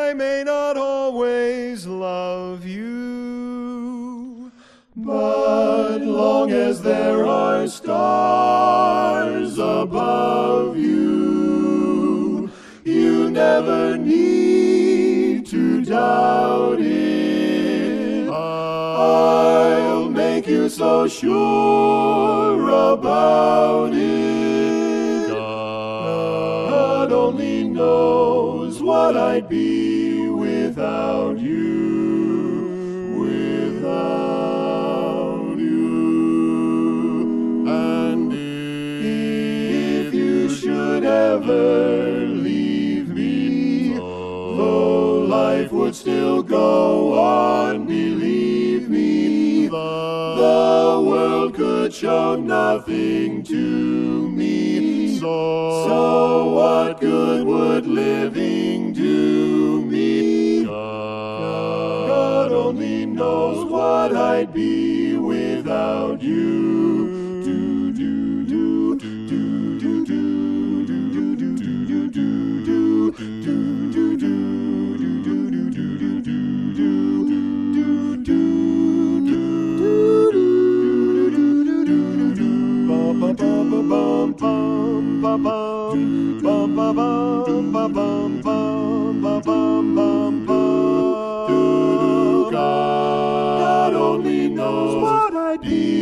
I may not always love you, but long as there are stars above you, you never need to doubt it. I'll make you so sure about it. God only knows what I'd be without you, without you. And if you should ever leave me, though life would still go on, believe me, the world could show nothing to me. So what good would living do me? God only knows what I'd be without you. Do do do do do do do do do do do do God only knows what I'd be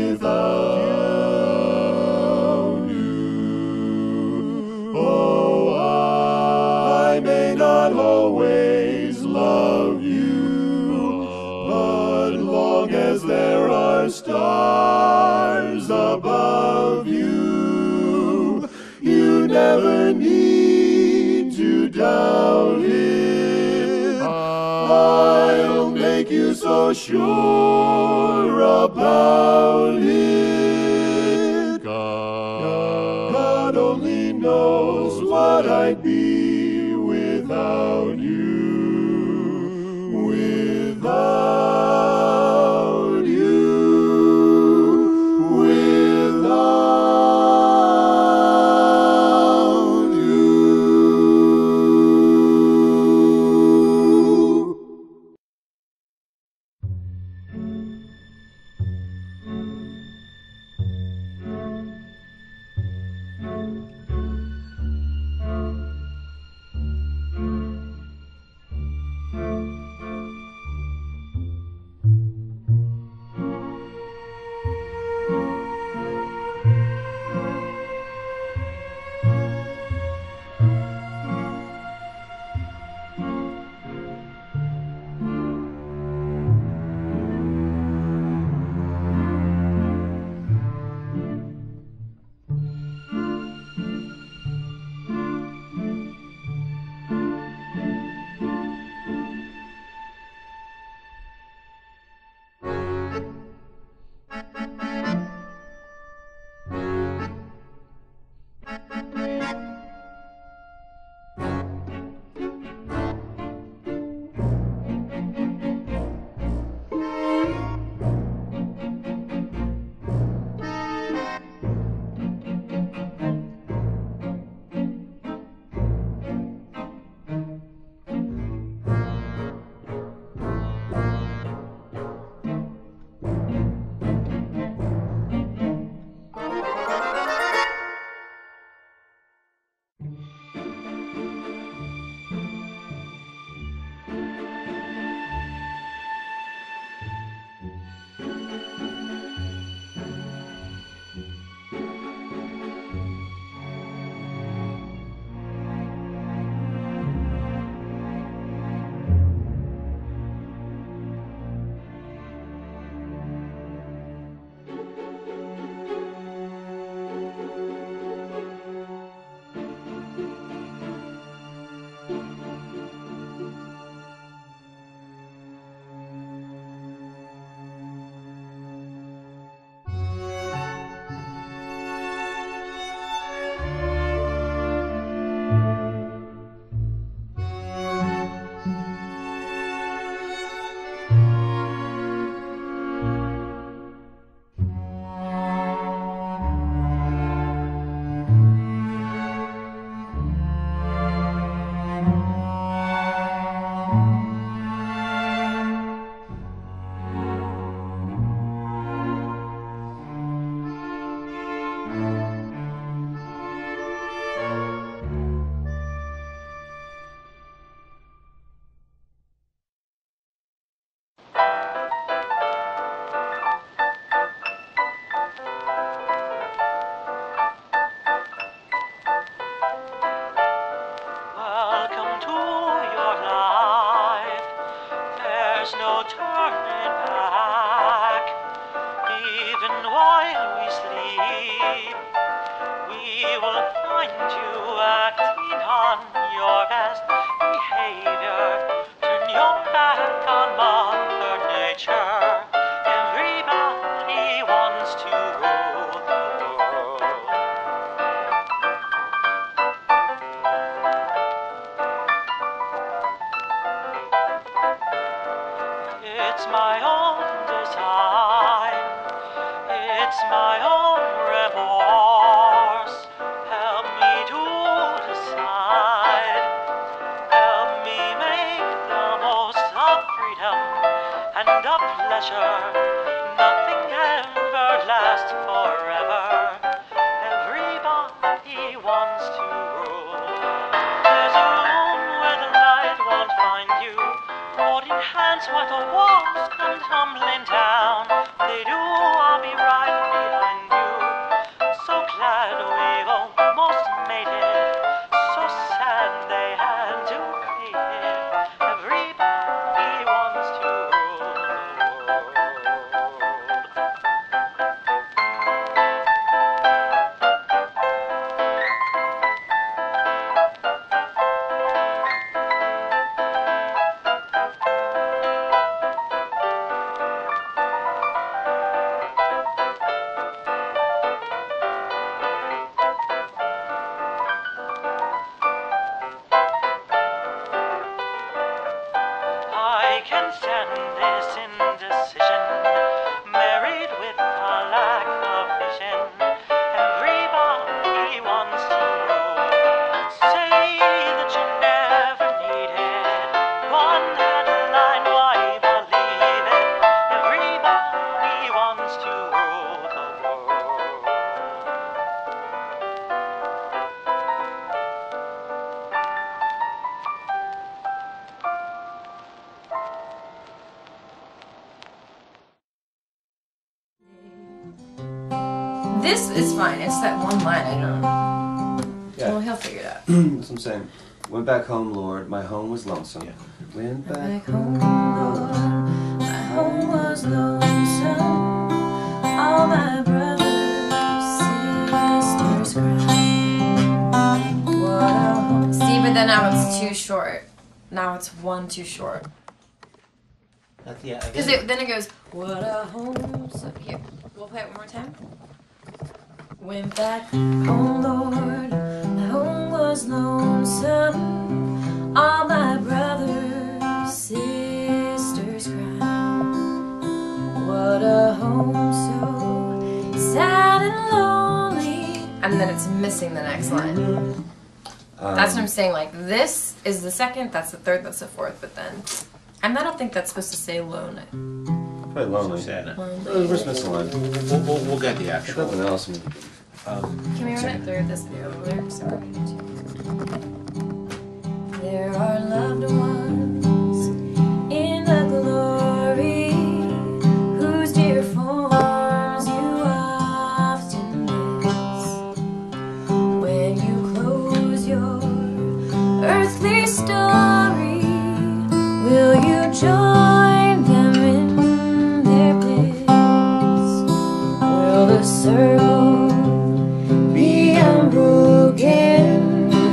without you. Oh, I may not always love you, but long as there are stars above you, you never need to doubt it. I'll make you so sure about it. God only knows what I'd be without you, without you, without you. acting on your best behavior. Turn your back on Mother Nature. Everybody wants to rule the world. It's my own design. It's my own remorse. Help me to decide. Help me make the most of freedom and of pleasure. Nothing ever lasts forever. Everybody wants to rule. There's a room where the light won't find you. Holding hands while the walls come tumbling down. They do, I'll be right behind you. So glad we've almost made it. So sad they had to hate it. Everybody wants to rule the world. I can stand this indecision, married with a lack of vision. Everybody wants to rule. Say that you never needed one headline, why believe it? Everybody wants to rule the world. This is fine. It's that one line I don't. Yeah. Well, he'll figure it out. That's what I'm saying. Went back home, Lord, my home was lonesome. Went back Back home, Lord, my home was lonesome. All my brothers, sisters cried. What a home. See, but then now it's too short. Now it's one too short. Yeah, Because then it goes, what a home. So here, we'll play it one more time. Went back home, Lord, my home was lonesome. All my brothers, sisters cried. What a home so sad and lonely. And then it's missing the next line. That's what I'm saying, like this is the second, that's the third, that's the fourth, but then, and I don't think that's supposed to say lonely. Probably lonely. Sad. We're just missing one. We'll get the There's actual. nothing else. Can we run it through this video? Lyrics are there are loved ones in the glory whose dear forms you often miss when you close your earthly story. Will you join them in their bliss? Will the circle be unbroken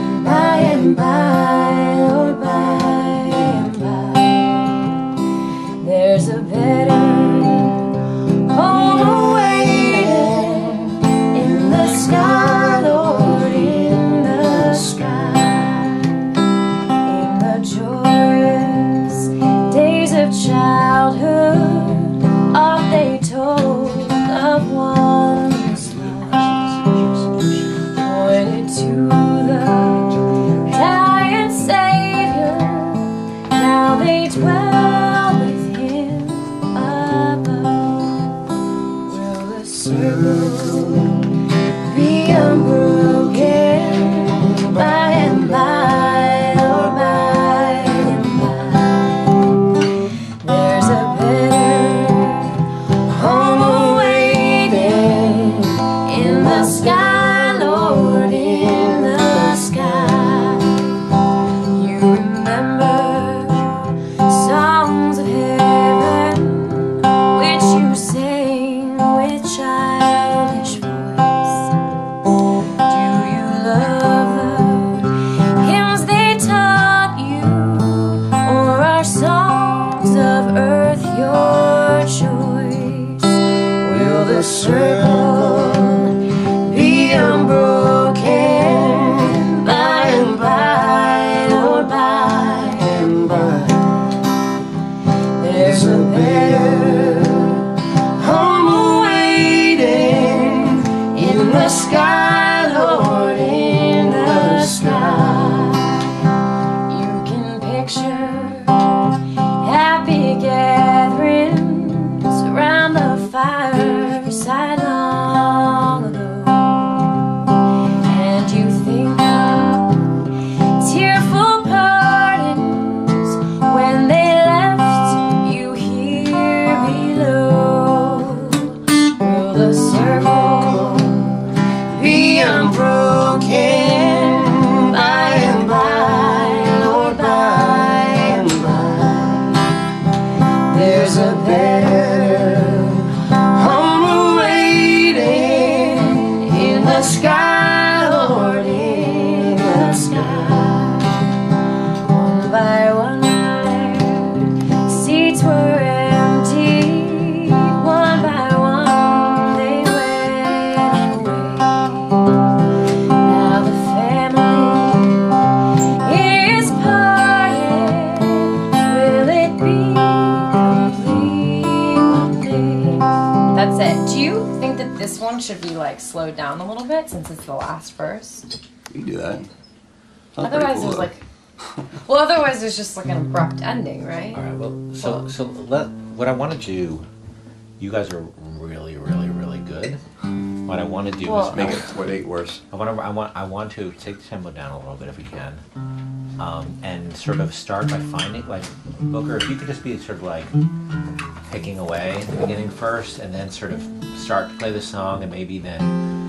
like slowed down a little bit since it's the last verse. You can do that. Sounds pretty Otherwise, cool, there's though. like, well, otherwise there's just like an abrupt ending, right? All right. Well, what I want to do. You guys are really, really, really good. What I want to do Well, is Make it worse. I want to take the tempo down a little bit if we can, and sort of start by finding like Booker. If you could just be sort of like picking away at the beginning first, and then sort of start to play the song, and maybe then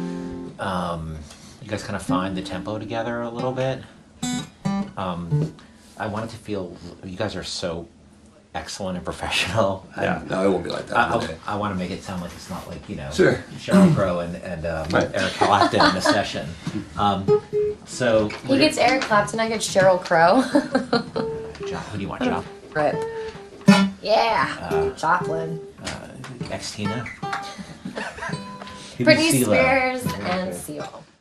you guys kind of find the tempo together a little bit. I want it to feel you guys are so excellent and professional. Yeah, no, it won't be like that. I want to make it sound like it's not like, you know, Sure. Sheryl Crow and Right. Eric Clapton in a session. So He gets Eric Clapton, I get Sheryl Crow. Who do you want, Job? Right. Yeah. Joplin. Ex-Tina? Britney Spears and Seal.